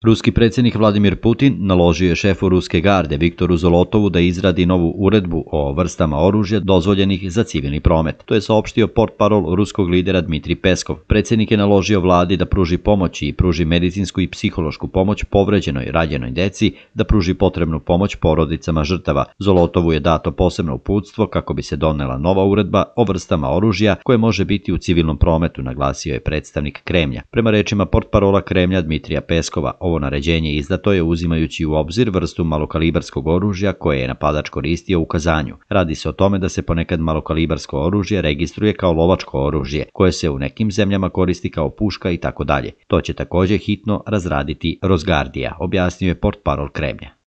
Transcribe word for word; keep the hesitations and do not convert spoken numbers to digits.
Ruski predsjednik Vladimir Putin naložio je šefu ruske garde Viktoru Zolotovu da izradi novu uredbu o vrstama oružja dozvoljenih za civilni promet. To je saopštio portparol ruskog lidera Dmitrij Peskov. Predsjednik je naložio vladi da pruži pomoć i pruži medicinsku i psihološku pomoć povređenoj ranjenoj deci, da pruži potrebnu pomoć porodicama žrtava. Zolotovu je dato posebno uputstvo kako bi se donela nova uredba o vrstama oružja koje može biti u civilnom prometu, naglasio je predstavnik Kremlja. Prema rečima portparola Kremlja Dmitrija Peskova, ovo naređenje izdato je uzimajući u obzir vrstu malokalibarskog oružja koje je napadač koristio u Kazanju. Radi se o tome da se ponekad malokalibarsko oružje registruje kao lovačko oružje, koje se u nekim zemljama koristi kao puška i tako dalje. To će također hitno razraditi Rosgardija, objasnio je portparol Kremlja.